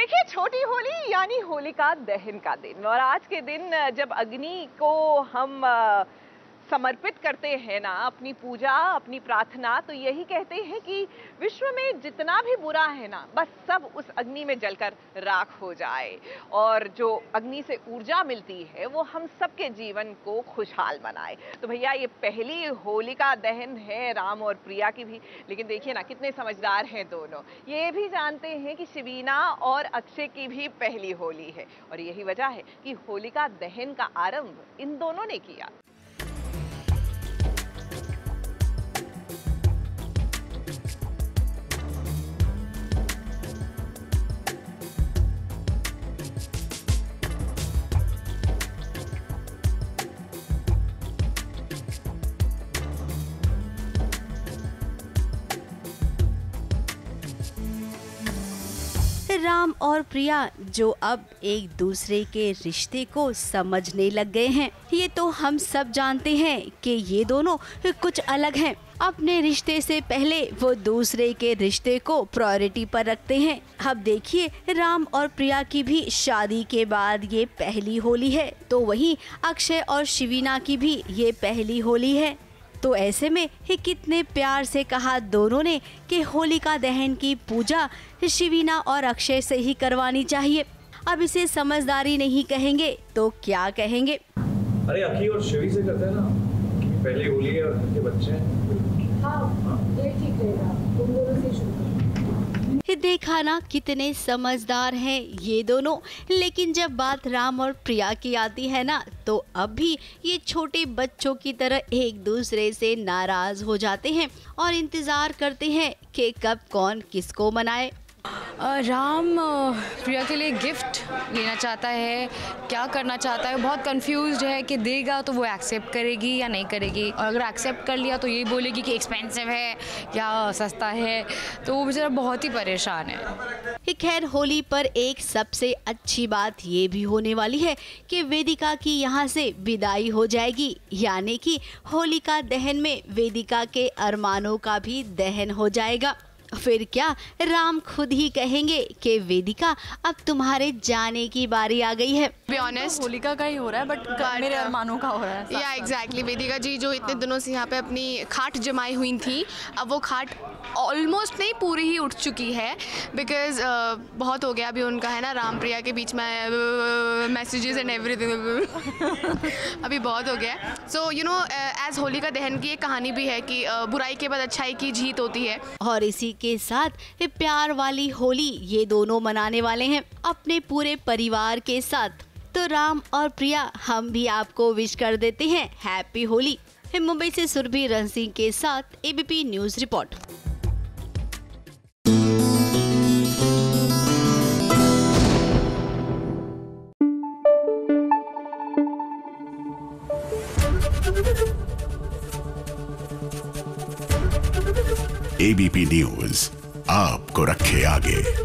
देखिए, छोटी होली यानी होलिका दहन का दिन। और आज के दिन जब अग्नि को हम समर्पित करते हैं ना, अपनी पूजा, अपनी प्रार्थना, तो यही कहते हैं कि विश्व में जितना भी बुरा है ना, बस सब उस अग्नि में जलकर राख हो जाए। और जो अग्नि से ऊर्जा मिलती है वो हम सबके जीवन को खुशहाल बनाए। तो भैया, ये पहली होलिका दहन है राम और प्रिया की भी। लेकिन देखिए ना, कितने समझदार हैं दोनों। ये भी जानते हैं कि शिवीना और अक्षय की भी पहली होली है, और यही वजह है कि होलिका दहन का आरंभ इन दोनों ने किया। राम और प्रिया जो अब एक दूसरे के रिश्ते को समझने लग गए हैं, ये तो हम सब जानते हैं कि ये दोनों कुछ अलग हैं। अपने रिश्ते से पहले वो दूसरे के रिश्ते को प्रायोरिटी पर रखते हैं। अब देखिए, राम और प्रिया की भी शादी के बाद ये पहली होली है, तो वहीं अक्षय और शिवीना की भी ये पहली होली है। तो ऐसे में कितने प्यार से कहा दोनों ने कि होलिका दहन की पूजा शिवीना और अक्षय से ही करवानी चाहिए। अब इसे समझदारी नहीं कहेंगे तो क्या कहेंगे? अरे अखी और शिवी से करते हैं ना, पहली होली है और उनके बच्चे हैं। हाँ, ये ठीक रहेगा, तुम दोनों से शुरू। देखा ना, कितने समझदार हैं ये दोनों। लेकिन जब बात राम और प्रिया की आती है ना, तो अब भी ये छोटे बच्चों की तरह एक दूसरे से नाराज हो जाते हैं और इंतजार करते हैं कि कब कौन किसको मनाए। राम प्रिया के लिए गिफ्ट लेना चाहता है, क्या करना चाहता है, बहुत कंफ्यूज्ड है कि देगा तो वो एक्सेप्ट करेगी या नहीं करेगी। और अगर एक्सेप्ट कर लिया तो ये बोलेगी कि एक्सपेंसिव है या सस्ता है, तो वो बेचारा बहुत ही परेशान है। खैर, होली पर एक सबसे अच्छी बात ये भी होने वाली है कि वेदिका की यहाँ से विदाई हो जाएगी, यानी कि होलिका दहन में वेदिका के अरमानों का भी दहन हो जाएगा। फिर क्या, राम खुद ही कहेंगे कि वेदिका, अब तुम्हारे जाने की बारी आ गई है। बी ऑनेस्ट, होलिका का ही हो रहा है, बट मेरे अरमानों का हो रहा है। या एग्जैक्टली, वेदिका जी जो इतने दिनों से यहाँ पे अपनी खाट जमाई हुई थी, अब वो खाट ऑलमोस्ट नहीं, पूरी ही उठ चुकी है। बिकॉज बहुत हो गया अभी उनका, है ना, राम प्रिया के बीच में मैसेजेस एंड एवरीथिंग अभी बहुत हो गया। So you know, as Holika Dahan की एक कहानी भी है कि बुराई के बाद अच्छाई की जीत होती है। और इसी के साथ प्यार वाली होली ये दोनों मनाने वाले हैं अपने पूरे परिवार के साथ। तो राम और प्रिया, हम भी आपको विश कर देते हैं हैप्पी होली। मुंबई से सुरभि रण सिंह के साथ ABP news report. ABP news आपको रखे आगे।